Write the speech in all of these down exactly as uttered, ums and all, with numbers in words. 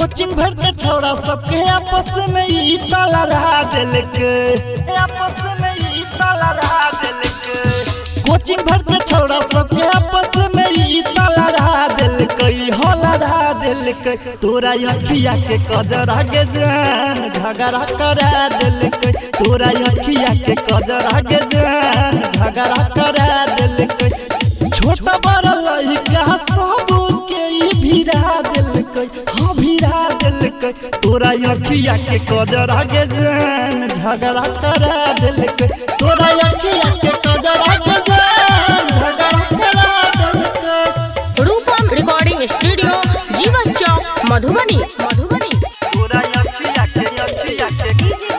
Coaching भर के छोड़ा सबके आपस में ई ताला रहा दिल के आपस में ई ताला रहा दिल के कोचिंग भर के छोड़ा सबके आपस में ई ताला रहा दिल के होला रहा दिल के तोरा अखिया के कजरा के जान झगड़ा करा दिल के तोरा अखिया के कजरा के जान झगड़ा करा दिल के छोटा बड़ा लइका सब के ई भिड़ा दिल के हां भिड़ा दिल के तोरा अखिया के कजरा के जान झगड़ा करा दिल के तोरा अखिया के कजरा के जान झगड़ा करा दिल के। रूपम रिकॉर्डिंग स्टूडियो जीवन चौक मधुबनी मधुबनी तोरा अखिया के अखिया के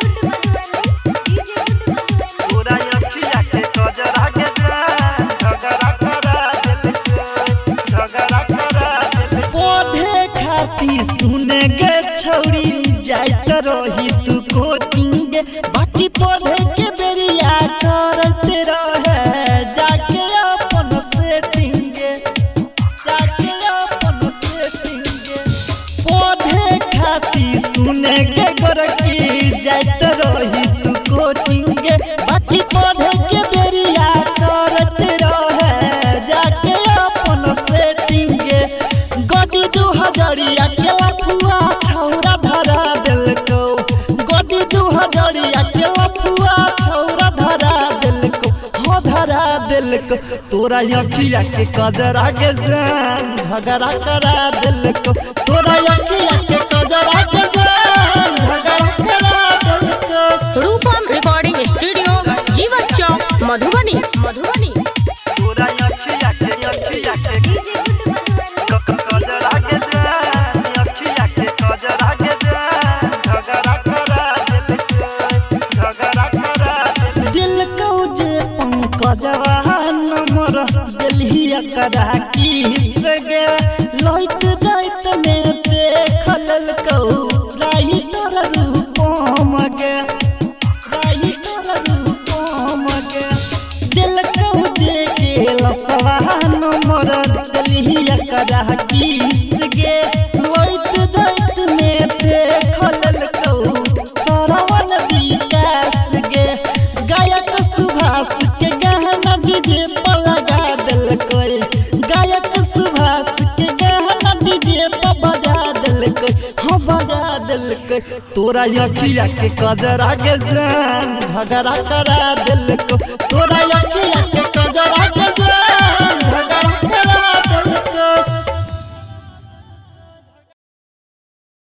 तोरा अखिया के कजरा के जान झगड़ा करा दिल के झगड़ा करा दिल के पढ़े खाती सुने गे छौरी जाइत रही तू कोचिंग बाकी पढ़े के बेरिया करते रहे जाके अपन सेटिंग जाके अपन सेटिंग पढ़े खाती सुने गे गोरकी जाइत रही तू कोचिंग बाकी पढ़े के बेरिया करते रहे जाके अपन सेटिंग गड्डी दू हजरिया के लफुआ छौरा धरा दिल को गड्डी दू हजरिया के लफुआ छौरा धरा दिल को हो धरा दिल को तोरा अखिया के कजरा के जान झगड़ा करा दिल को तोरा अखिया के कजरा के जान झगड़ा करा दिल को। रूपम रिकॉर्डिंग स्टूडियो जीवन चौक मधुबनी मधुबनी तोरा अखिया के अखिया के कजरा के जान अखिया के कजरा के जान झगड़ा करा दिल के झगड़ा करा दिल को जे पंकजवा नंबर दिलहिया करा किस गे लइट दैत में देखल को राही तोर रूपम गे राही तोर रूपम गे दिल को जे के लफवा नंबर दिलहिया करा किस गे लइट दैत में देखल को सरवन विकास गे गायक सुभाष के गहना डीजे पर लगा दिल कोई गायक सुभाष के गहना डीजे पर बजा दिल कोई हाँ बजा दिल कोई तोरा अखिया के कजरा के जान झगड़ा करा दिल को तोरा